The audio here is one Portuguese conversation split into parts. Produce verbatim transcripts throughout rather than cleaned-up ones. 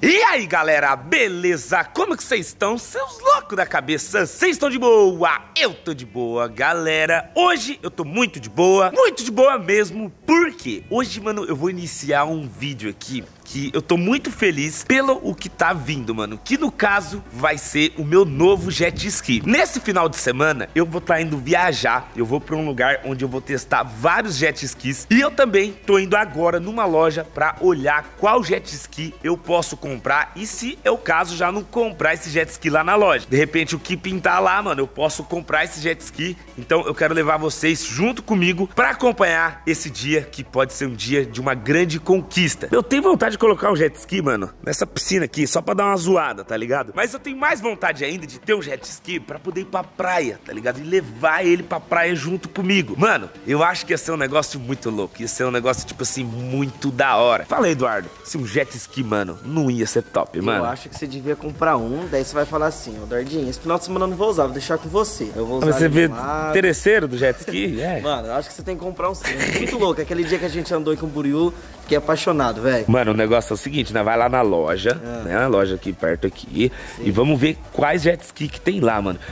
E aí galera, beleza? Como que vocês estão? Seus loucos da cabeça, vocês estão de boa? Eu tô de boa, galera. Hoje eu tô muito de boa, muito de boa mesmo. Por quê? Hoje, mano, eu vou iniciar um vídeo aqui que eu tô muito feliz pelo o que tá vindo, mano. Que no caso vai ser o meu novo jet ski. Nesse final de semana eu vou estar tá indo viajar. Eu vou pra um lugar onde eu vou testar vários jet skis. E eu também tô indo agora numa loja pra olhar qual jet ski eu posso comprar. E se é o caso, já não comprar esse jet ski lá na loja. De repente o que pintar lá, mano, eu posso comprar esse jet ski. Então eu quero levar vocês junto comigo pra acompanhar esse dia que pode ser um dia de uma grande conquista. Eu tenho vontade de colocar um jet ski, mano, nessa piscina aqui, só pra dar uma zoada, tá ligado? Mas eu tenho mais vontade ainda de ter um jet ski pra poder ir pra praia, tá ligado? E levar ele pra praia junto comigo. Mano, eu acho que ia ser um negócio muito louco. Ia ser um negócio, tipo assim, muito da hora. Fala aí, Eduardo, se um jet ski, mano, não ia ser top, mano? Eu acho que você devia comprar um, daí você vai falar assim, ô Eduardinho, esse final de semana eu não vou usar, vou deixar com você. Eu vou usar. Você vê interesseiro do jet ski? É. Mano, eu acho que você tem que comprar um sim. Muito louco, aquele dia que a gente andou aí com o Buriu, fiquei apaixonado, velho. Mano, o negócio é o seguinte, né? Vai lá na loja, ah. né? A loja aqui perto aqui. Sim. E vamos ver quais jet ski que tem lá, mano.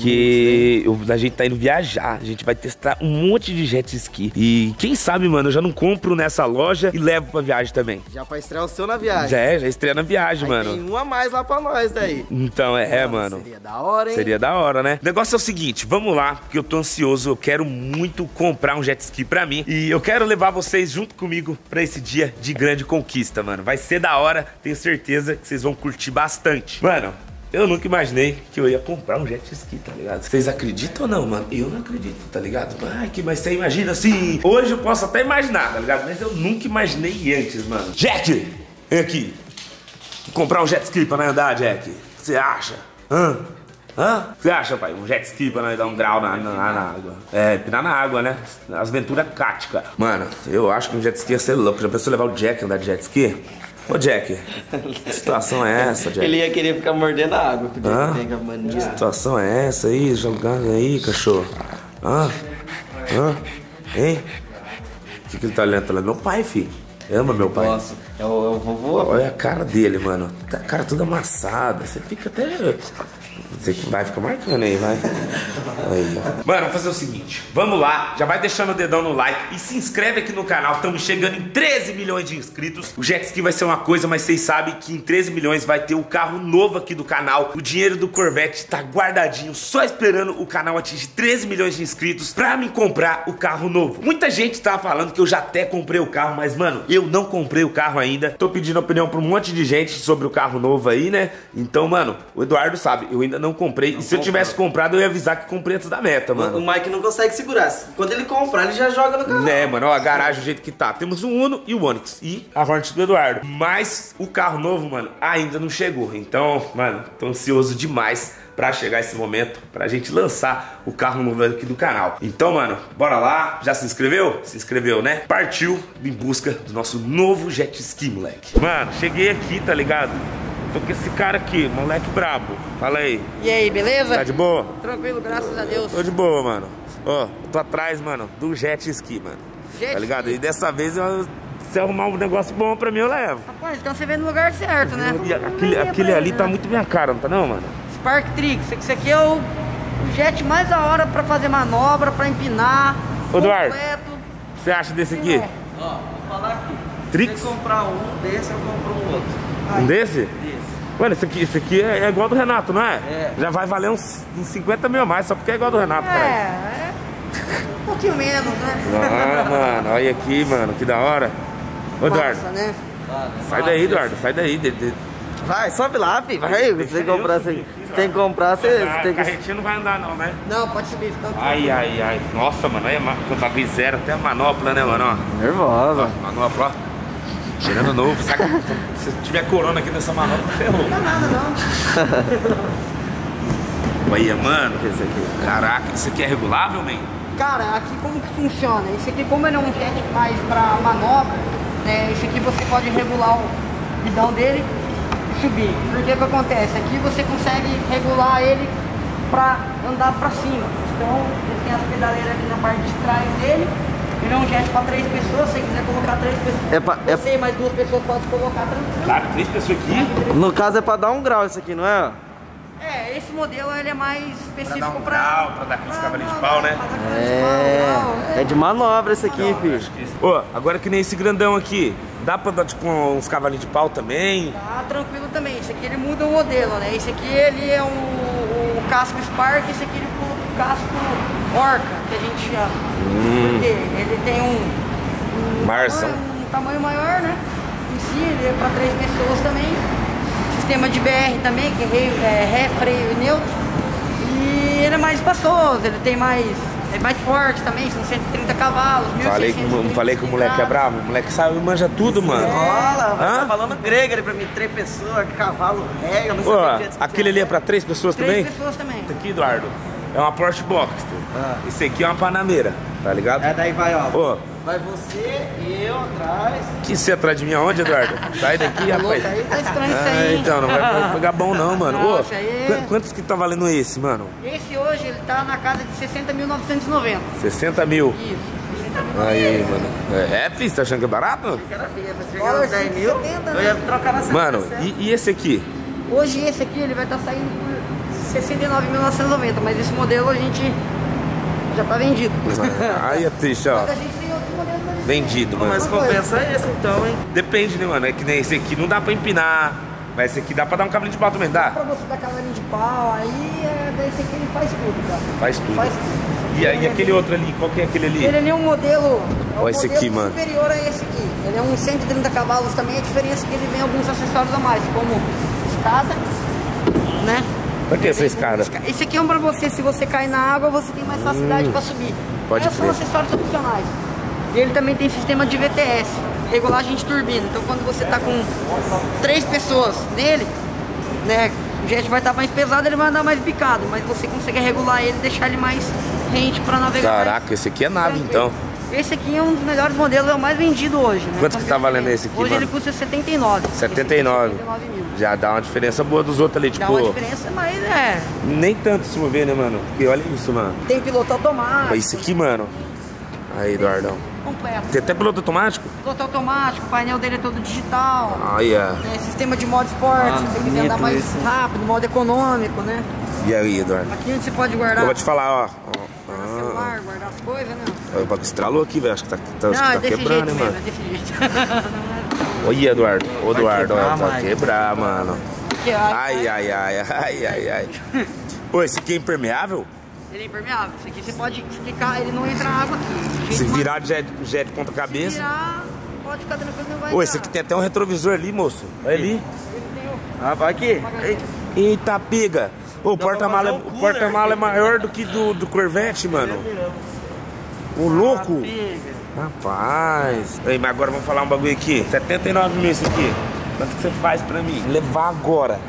Porque hum, eu, a gente tá indo viajar. A gente vai testar um monte de jet ski. E quem sabe, mano, eu já não compro nessa loja e levo pra viagem também. Já pra estrear o seu na viagem. Já é, já estreia na viagem, aí mano. Tem um a mais lá pra nós daí. Então, é, mano, mano. Seria da hora, hein? Seria da hora, né? O negócio é o seguinte, vamos lá, porque eu tô ansioso. Eu quero muito comprar um jet ski pra mim. E eu quero levar vocês junto comigo pra esse dia de grande conquista, mano. Vai ser da hora, tenho certeza que vocês vão curtir bastante. Mano, eu nunca imaginei que eu ia comprar um jet ski, tá ligado? Vocês acreditam ou não, mano? Eu não acredito, tá ligado? Ai, que, mas você imagina assim, hoje eu posso até imaginar, tá ligado? Mas eu nunca imaginei antes, mano. Jack, vem aqui. Vou comprar um jet ski pra nós andar, Jack. O que você acha? Hã? Hã? O que você acha, pai? Um jet ski pra nós dar um grau na, na, na água. É, pinar na água, né? As aventuras cática. Mano, eu acho que um jet ski ia ser louco. Já pensou levar o Jack andar de jet ski? Ô, Jack, que situação é essa, Jack? Ele ia querer ficar mordendo a água. Que Hã? tem a mania. Que situação é essa aí? Jogando aí, cachorro. Hã? Hã? Hein? O que, que ele tá olhando? Tá olhando meu pai, filho. Ama meu pai. Nossa, é o, é o vovô. Olha a cara dele, mano. Tá a cara toda amassada. Você fica até... Você vai ficar marcando aí, vai. Aí. Mano, vamos fazer o seguinte. Vamos lá, já vai deixando o dedão no like e se inscreve aqui no canal. Estamos chegando em treze milhões de inscritos. O jet ski vai ser uma coisa, mas vocês sabem que em treze milhões vai ter o carro novo aqui do canal. O dinheiro do Corvette tá guardadinho, só esperando o canal atingir treze milhões de inscritos pra me comprar o carro novo. Muita gente tá falando que eu já até comprei o carro, mas mano, eu não comprei o carro ainda. Tô pedindo opinião pra um monte de gente sobre o carro novo aí, né? Então, mano, o Eduardo sabe, eu ainda não comprei. Não e se comprou. Eu tivesse comprado, eu ia avisar que comprei antes da meta, mano. O Mike não consegue segurar. Quando ele comprar, ele já joga no canal. Né, mano, ó, a garagem do jeito que tá. Temos o Uno e o Onix e a Hornet do Eduardo. Mas o carro novo, mano, ainda não chegou. Então, mano, tô ansioso demais pra chegar esse momento, pra gente lançar o carro novo aqui do canal. Então, mano, bora lá. Já se inscreveu? Se inscreveu, né? Partiu em busca do nosso novo jet ski, moleque. Mano, cheguei aqui, tá ligado? Tô com esse cara aqui, moleque brabo. Fala aí. E aí, beleza? Tá de boa? Tranquilo, graças a Deus. Tô de boa, mano. Ó, tô atrás, mano, do jet ski, mano. Jet tá ligado? ski. E dessa vez, eu, se arrumar um negócio bom pra mim, eu levo. Rapaz, então você vê no lugar certo, né? E aquele, aquele ali tá muito minha cara, não tá não, mano? Spark Trix, isso aqui é o, o jet mais da hora pra fazer manobra, pra empinar. Ô, Eduardo, completo. você acha desse aqui? É. Ó, vou falar aqui. Trix? Se você comprar um desse, eu compro um outro. Um desse? Desse. Mano, esse aqui, esse aqui é, é igual do Renato, não é? É. Já vai valer uns, uns cinquenta mil a mais, só porque é igual do Renato, É, cara. é um pouquinho menos, né? Ah, mano, olha aqui, mano, que da hora. Ô, Eduardo, Massa, né? sai daí, Eduardo, sai daí. De, de... Vai, sobe lá, filho. Vai, você tem que comprar, você, você tem que comprar, você, A você tem que... carretinha não vai andar não, né? Não, pode subir, fica tranquilo. Ai, ai, ai. Nossa, mano, aí o bagulho zero, até a manopla, né, mano? Ó. Nervosa. Manopla, ó. Cheirando novo. Saca? Se tiver corona aqui nessa manopla, ferrou. Não dá nada, não. Olha, mano. Esse aqui. Caraca, isso aqui é regulável, man? Cara, aqui como que funciona? Esse aqui, como ele é um jet mais pra manobra, né? Esse aqui você pode regular o guidão dele e subir. Porque o que acontece? Aqui você consegue regular ele pra andar pra cima. Então, ele tem as pedaleiras aqui na parte de trás dele Ele é um jet para três pessoas, se você quiser colocar três pessoas. É pra, é... Você e mais duas pessoas pode colocar tranquilo. Claro, três pessoas aqui. No caso é pra dar um grau isso aqui, não é? É, esse modelo ele é mais específico Pra dar um pra... grau, pra dar aqueles cavalinhos de pau, né? É, é de manobra esse aqui, filho. Ô, agora que nem esse grandão aqui, dá pra dar tipo uns cavalinhos de pau também? Tá tranquilo também, esse aqui ele muda o modelo, né? Esse aqui ele é um, o casco Spark, esse aqui ele pula pro casco Orca, que a gente chama. Hum. Porque ele tem um, um, Marção. tamanho, um tamanho maior, né? Em si, ele é pra três pessoas também. Sistema de B R também, que é, é ré, freio e neutro. E ele é mais espaçoso, ele tem mais... é mais forte também, são cento e trinta cavalos, Falei que, não falei que o moleque é bravo, o moleque sabe, manja tudo, mano. Olha, Hã? tá falando grego ali pra mim, três pessoas, cavalo, rega, não sei Ô, o que é. aquele ali é pra três pessoas Três também? pessoas também. Esse aqui, Eduardo, é uma Porsche Boxster. Ah. Esse aqui é uma Panameira, tá ligado? É, daí vai, ó. Ô, Vai você e eu atrás. que você atrás de mim aonde, Eduardo? Sai daqui, rapaz. Aí tá estranho isso Ah, aí. hein? então, não vai, vai pegar bom não, mano. Ô, Nossa, aí é- qu- quantos que tá valendo esse, mano? Esse hoje ele tá na casa de sessenta mil novecentos e noventa. sessenta mil. Isso, sessenta mil. Aí, mano. É, é, filho, você tá achando que é barato? Cara, filha, pra chegar Dólar nos dez mil, cento e setenta, eu ia trocar na Mano, semana, e, e esse aqui? Hoje esse aqui ele vai estar saindo por sessenta e nove mil novecentos e noventa, mas esse modelo a gente já tá vendido. Aí é triste, ó. Mas a gente tem outro modelo pra Vendido, mano. Mas compensa esse então, hein? Depende, né, mano? É que nem esse aqui não dá pra empinar. Mas esse aqui dá pra dar um cavalinho de pau também, dá? Pra você dar cavalinho de pau, aí é, esse aqui ele faz tudo, cara. Faz tudo. Faz tudo. E, a- e aquele outro ali, qual que é aquele ali? Ele é um modelo, é um Ó esse modelo aqui, mano. superior a esse aqui. Ele é um cento e trinta cavalos também, a diferença é que ele vem alguns acessórios a mais, como escada, né? Pra que essa escada? Esse aqui é um pra você, se você cair na água, você tem mais facilidade Hum, pra subir. pode Esses são crer. acessórios opcionais. E ele também tem sistema de V T S, regulagem de turbina. Então quando você tá com três pessoas nele, né, o jet vai estar mais pesado, ele vai andar mais bicado, mas você consegue regular ele e deixar ele mais rente pra navegar. Caraca, esse aqui é nave, então. Esse aqui é um dos melhores modelos, é o mais vendido hoje, né? Quanto que tá valendo esse aqui, Hoje mano? ele custa setenta e nove. setenta e nove. setenta e nove mil. Já dá uma diferença boa dos outros ali, Dá tipo... uma diferença, mas é... Nem tanto se for ver, né, mano? Porque olha isso, mano. Tem piloto automático. Olha isso aqui, mano. Aí, Eduardão. Completo. Tem até piloto automático? Piloto automático, o painel dele é todo digital. Aí, ó. Né, sistema de modo esporte, Ah, se você quiser andar bonito mais isso. rápido, modo econômico, né? E aí, Eduardo? Aqui onde você pode guardar, Eu vou te falar, ó. guardar ó. celular, guardar as coisas, né? Ah, o bagulho estralou aqui, velho. Acho que tá, tá, acho Não, que é tá desse quebrando, jeito hein, mesmo, mano. é desse jeito. Olha, Eduardo. Ô, Eduardo, quebrar, ó, tá Mike. quebrar, mano. Aqui, ó, Ai, ai, ai, ai, ai, ai. Pô, esse aqui é impermeável? Ele é impermeável. Isso aqui você pode ficar, ele não entra água aqui. Se Jeito virar jet, jet de ponta mais- se cabeça. virar, pode ficar tranquilo, não vai Pô, esse entrar. aqui tem até um retrovisor ali, moço. Olha ali. Ele tem o- Ah, vai aqui. Eita, pega. Ô, o pra porta-mala é, fazer um o cooler. porta-mala é maior do que do, do Corvette, mano. O louco. Rapaz. Ei, mas agora vamos falar um bagulho aqui. setenta e nove mil esse aqui. Quanto que você faz pra mim? Levar agora.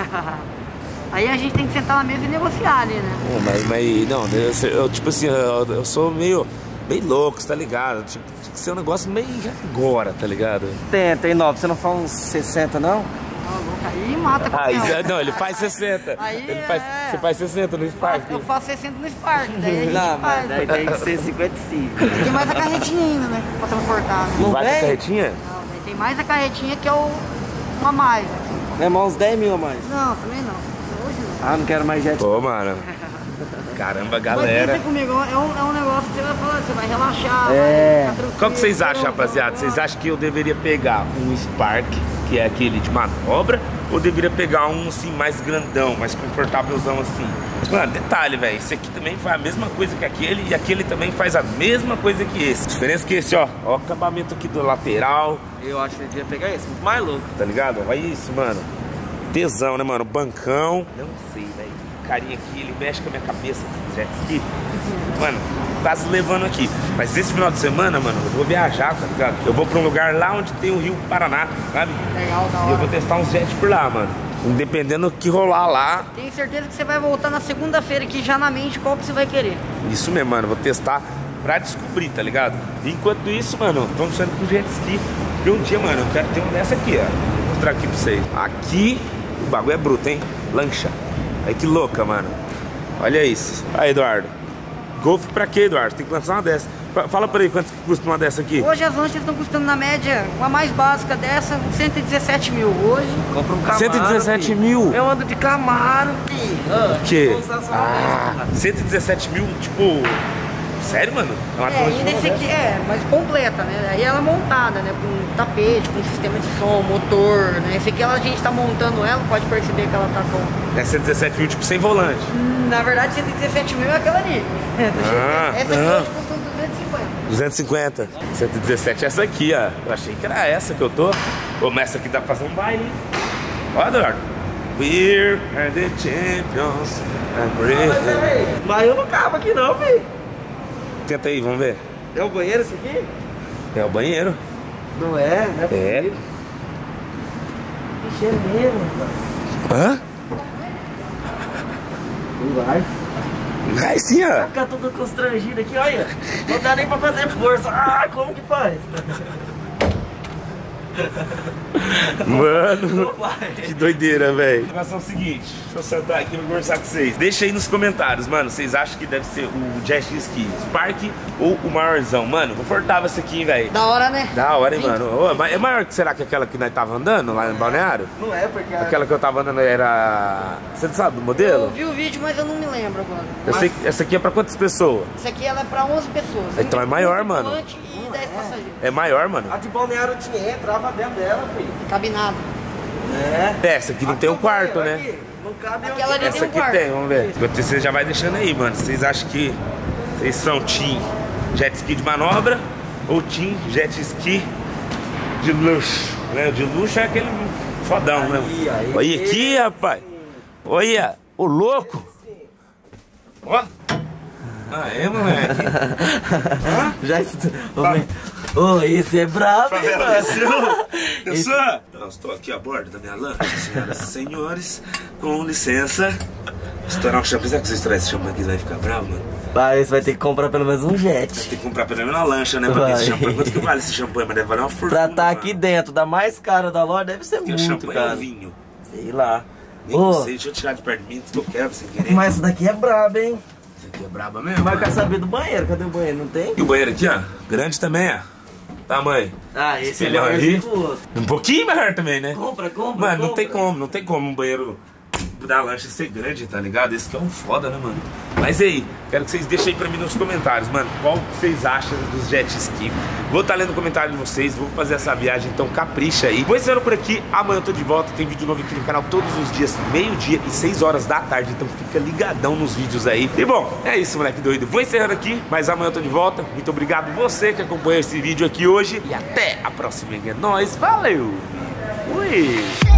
Aí a gente tem que sentar na mesa e negociar ali, né? Pô, mas, mas não, eu, eu, tipo assim, eu, eu sou meio bem louco, você tá ligado? Tinha, tinha que ser um negócio meio agora, tá ligado? Tem, tem nove. Você não fala uns sessenta, não? Ó, louco, aí mata Ah, qualquer isso, um. é- não, ele faz sessenta. Aí Ele faz, é. Você faz sessenta no Spark. Eu faço sessenta no Spark, daí a gente Não, faz. mas daí tem que ser cinquenta e cinco. Tem mais a carretinha ainda, né? Pra transportar. Né? Não vai com a vem? carretinha? Não, daí tem mais a carretinha que é o uma mais. Assim. É mais uns dez mil a mais. Não, também não. Hoje não. Ah, não quero mais jet. Pô, mano. Caramba, Mas galera. pensa comigo, é um, é um negócio que você vai falar, você vai relaxar, É. vai ficar tranquilo. Qual que vocês acham, Não, rapaziada? não, Vocês não. acham que eu deveria pegar um Spark, que é aquele de manobra, ou deveria pegar um assim mais grandão, mais confortávelzão assim? Mano, detalhe, velho, esse aqui também faz a mesma coisa que aquele e aquele também faz a mesma coisa que esse. A diferença é que esse, ó, ó o acabamento aqui do lateral, Eu acho que ele devia pegar esse, muito mais louco. tá ligado? Olha isso, mano. Tesão, né, mano? Bancão. Não sei, velho. O carinha aqui, ele mexe com a minha cabeça. Jet ski. Mano, quase levando aqui. Mas esse final de semana, mano, eu vou viajar, tá ligado? Eu vou pra um lugar lá onde tem o Rio Paraná, sabe? Legal, da E eu hora. vou testar uns jets por lá, mano. Independendo do que rolar lá. Tenho certeza que você vai voltar na segunda-feira aqui já na mente qual que você vai querer. Isso mesmo, mano. Vou testar pra descobrir, tá ligado? E enquanto isso, mano, vamos saindo pro jet ski. E um dia, mano, eu quero ter uma dessa aqui, ó. Vou mostrar aqui pra vocês. Aqui, o bagulho é bruto, hein? Lancha. Aí que louca, mano. Olha isso. Aí, Eduardo. Golfe pra quê, Eduardo? Tem que lançar uma dessa. Fala pra aí, quanto que custa uma dessa aqui? Hoje as lanchas estão custando na média, uma mais básica dessa, cento e dezessete mil. Hoje, Compra um Camaro. cento e dezessete filho. mil? Eu ando de Camaro, filho. Ah, O quê? vou usar só Ah, mesmo. cento e dezessete mil, tipo... Sério, mano? É uma é, torre ainda esse aqui é, mas completa, né? Aí ela é montada, né? Com tapete, com sistema de som, motor, né? Esse aqui ela, a gente tá montando ela, pode perceber que ela tá com... É cento e dezessete mil, tipo, sem volante. Hum, Na verdade, cento e dezessete mil é aquela ali. Ah, essa aqui não. hoje custa uns duzentos e cinquenta. duzentos e cinquenta. cento e dezessete é essa aqui, ó. Eu achei que era essa que eu tô. Ô, mas essa aqui dá pra fazer um baile, hein? Ó, Eduardo. We're the champions. Mas, peraí, mas eu não cabo aqui não, filho. Tenta aí, vamos ver. É o banheiro esse aqui? É o banheiro. Não é, né? É. Ixi, é mesmo, cara. Hã? Não vai. Vai sim, ó. Ficar todo constrangido aqui, olha. Não dá nem pra fazer força. Ah, como que faz? Mano, que doideira, velho. Mas é o seguinte, deixa eu sentar aqui e vou conversar com vocês. Deixa aí nos comentários, mano, vocês acham que deve ser o Jet Ski Spark ou o maiorzão? Mano, confortável esse aqui, velho. Da hora, né? Da hora, hein, mano. Ô, mas é maior que será que aquela que nós tava andando lá em Balneário? Não é, porque... a- Aquela que eu tava andando era... Você sabe do Eu modelo? vi o vídeo, mas eu não me lembro agora. Eu sei que essa aqui é pra quantas pessoas? Isso aqui ela é pra onze pessoas. Então é maior, Um mano. tripulante E dez passageiros. É maior, mano. A de Balneário tinha, entrava dentro dela, filho. Cabe nada. É. É, essa aqui não tem um quarto, né? Aqui, não cabe Aquela onde... ali- Essa tem um aqui quarto. tem, vamos ver. Enquanto isso, você já vai deixando aí, mano. Vocês acham que vocês são team jet ski de manobra ou team jet ski de luxo? Né? O de luxo é aquele fodão, né? Aí, aí. Olha aqui, rapaz. Olha, o louco. Ó. Ah, é, moleque. Já estou... Ô, esse é brabo, hein, Favela mano? desceu. Eu sou. Eu estou aqui a bordo da minha lancha, senhoras e senhores. Com licença. Estourar um champanhe. Será que se eu estourar esse champanhe aqui vai ficar bravo, mano? Vai, você vai ter que comprar pelo menos um jet. Tem que comprar pelo menos uma lancha, né? Porque esse Vai. champanhe, quanto que vale esse champanhe? Mas deve valer uma fortuna. Pra estar mano. aqui dentro, da mais cara da loja, deve ser Porque o muito, champanhe é cara. um vinho. Sei lá. Nem Ô, sei, deixa eu tirar de perto de mim, se eu quero, sem querer. mas essa daqui é braba, hein? Isso aqui é braba mesmo. Mas eu quero mano. saber do banheiro, cadê o banheiro? Não tem? E o banheiro aqui, ó. Grande também, ó. Tamanho. Ah, esse Espelhão é maior ali. que o outro. Um pouquinho maior também, né? Compra, compra, Mano, não compra. tem como, não tem como um banheiro da lancha ser grande, tá ligado? Esse que é um foda, né, mano? Mas e aí, quero que vocês deixem aí pra mim nos comentários, mano, qual que vocês acham dos jet ski. Vou estar lendo o comentário de vocês, vou fazer essa viagem, então capricha aí. Vou encerrando por aqui, amanhã eu tô de volta, tem vídeo novo aqui no canal todos os dias, meio-dia e seis horas da tarde, então fica ligadão nos vídeos aí. E bom, é isso, moleque doido. Vou encerrando aqui, mas amanhã eu tô de volta. Muito obrigado você que acompanhou esse vídeo aqui hoje e até a próxima. É nóis, valeu! Fui!